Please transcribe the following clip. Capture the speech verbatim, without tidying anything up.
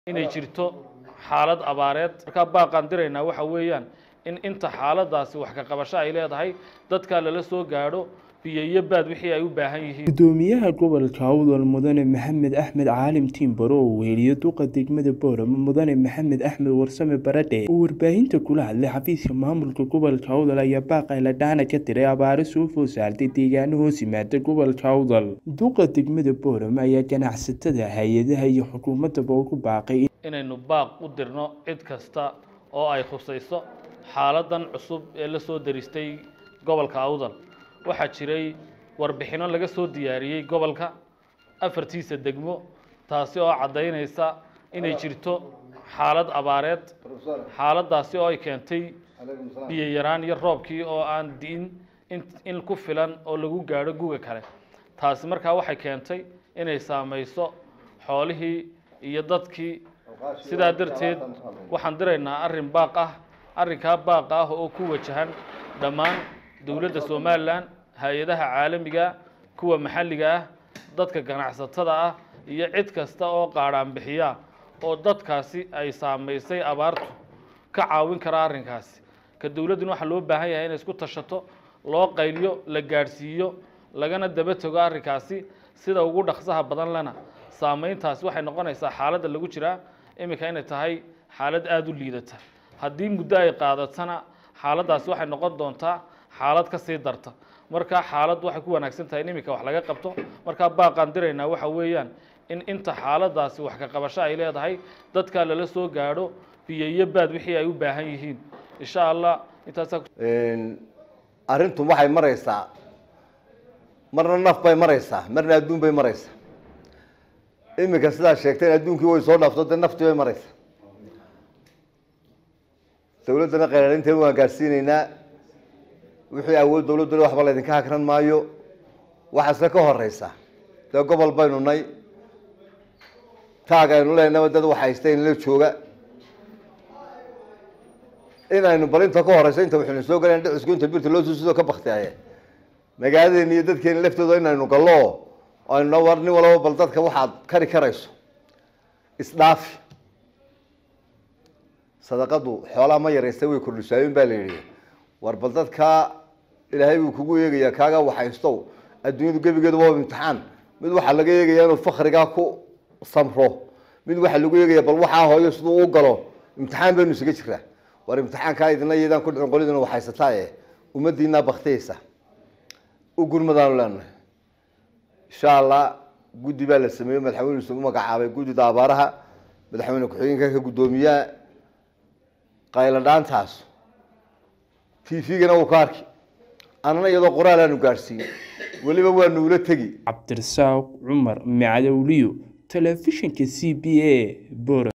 inay jirto xaalad abaareed marka baaqan dirayna waxa weeyaan in inta xaaladaasi wax ka qabasho ay leedahay dadka lala soo gaadho biyo iyo baad wixii ay u baahan yihiin gudoomiyaha gobolka Awdal Mudane Maxamed Axmed Caalim Timbaro oo weeliyo duqa degmada Boorama Mudane Maxamed Axmed Warsame Baradhe oo warbaahinta kula hadlay xafiiska maamulka gobolka Awdal ayaa baaqay la dhaana ka tiray abaaro soo food saartay deegaano hoos yimaada gobolka Awdal duqa degmada Boorama ayaa ganacsatada hay'adaha iyo xukuumadda ugu baaqay inaynu baaq u dirno cid kasta oo ay khusayso xaaladan cusub ee la soo daristay gobolka Awdal waxa jiray warbixino laga soo diyaariyay gobolka afartiisa degmo taasi oo cadeynaysa inay jirto xaalad abaareed xaaladaasi oo ay keentay biyo yaraan iyo roobkii oo aan diin in ku filan oo lagu gaadho guga kale taasi markaa waxay keentay inay saameyso xoolihii iyo dadkii sidaa darteed waxaan diraynaa arrin baaq ah arrinka baaq ah oo ku wajahan dhammaan dawladda Soomaaliland hay'adaha caalamiga kuwa maxalliga ah dadka ganacsatada ah iyo cid kasta oo qaaraan bixiya oo dadkaasi ay saameysay abaartu ka caawin kara arrinkaasi ka dawladdu waxa loo baahan yahay in isku tashato loo qayliyo la gaarsiiyo lagana daba tago arrinkaasi sida ugu dhaqsaha badan lana saameyntaasi waxay noqonaysaa xaaladda lagu jira imika inay tahay xaalad aad u liidata haddii muddo ay qaadatana xaaladaasi waxay noqon doontaa xaalad ka sii darta marka xaalad waxay ku wanaagsan tahay in imika wax laga qabto marka baaqan diraynaa waxa weeyaan in inta xaaladaasi wax ka qabasho ay leedahay dadka lala soo gaadho biyo iyo baad wixii ay u baahan yihiin insha Allah intaas een arintu waxay maraysaa marna naf bay maraysaa marna adduun bay maraysaa imika sidaa sheegtay adduunkii way soo dhaafto dad naftii bay maraysaa dawladana qeeralinteeda waan gaarsiinaynaa wixii awood dawladdu waxba la idinka hakran maayo waxa ka horeysa dad gobol baynu nay taagaynu leenahay dad waxa haysteen la jooga inaynu balinta ka horeysa inta waxaynu soo galeen dhicus inta birta loo soo ka baqtay magaaladeen iyo dadkeen laftooda inaynu gallo aynu warni walba bal dadka waxaad kari karayso isdhaaf sadaqadu xoolaha ma yareysay way kordhisayeen baa la yiri war bal dadka ilaahay uu kugu eegaya kaaga waxaysto adduunyadu gabigeedu waa imtixaan mid waxa laga eegayaa inuu fakhriga ku samro mid waxa lagu eegayaa bal waxa hooyo sidoo uu galo imtixaan baynu isaga jiraa war imtixaanka idina yeedaan ku dhicin qolidina waxaysataa ee umadiina baqtaysa u gurmadaan lana insha Allah guddi baa la sameeyay madaxweynuhu soo magacaabay guddida abaaraha madaxweyne ku xigeenka ka gudoomiyaa qayla dhaantaas T V-gana uu ka arki anana iyadoo qoraal aanu gaarsiin waliba waa nuula tagi Cabdirasaaq Cumar Macadawliyo telefishinka C B A Boorama.